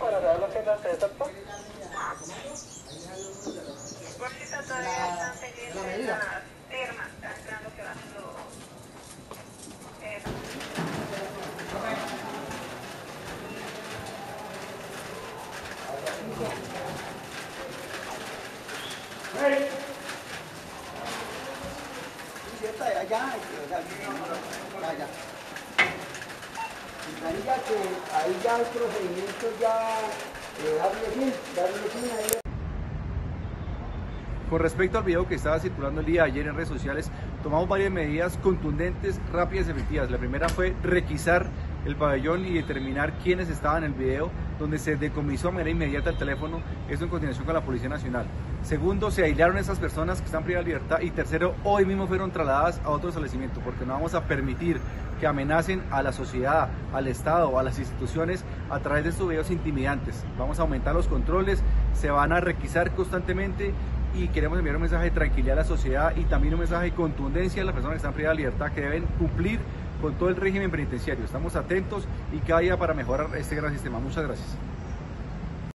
para saber lo que es antecedente. Ahorita todavía están pendientes las firmas, están esperando que bajen los... Ahí ya el procedimiento darle fin ahí. Con respecto al video que estaba circulando el día de ayer en redes sociales, tomamos varias medidas contundentes, rápidas y efectivas. La primera fue requisar el pabellón y determinar quiénes estaban en el video, donde se decomisó de manera inmediata el teléfono, eso en coordinación con la Policía Nacional. Segundo, se aislaron esas personas que están privadas de libertad. Y tercero, hoy mismo fueron trasladadas a otro establecimiento, porque no vamos a permitir que amenacen a la sociedad, al Estado, a las instituciones a través de estos videos intimidantes. Vamos a aumentar los controles, se van a requisar constantemente y queremos enviar un mensaje de tranquilidad a la sociedad y también un mensaje de contundencia a las personas que están privadas de libertad, que deben cumplir con todo el régimen penitenciario. Estamos atentos y cada día para mejorar este gran sistema. Muchas gracias.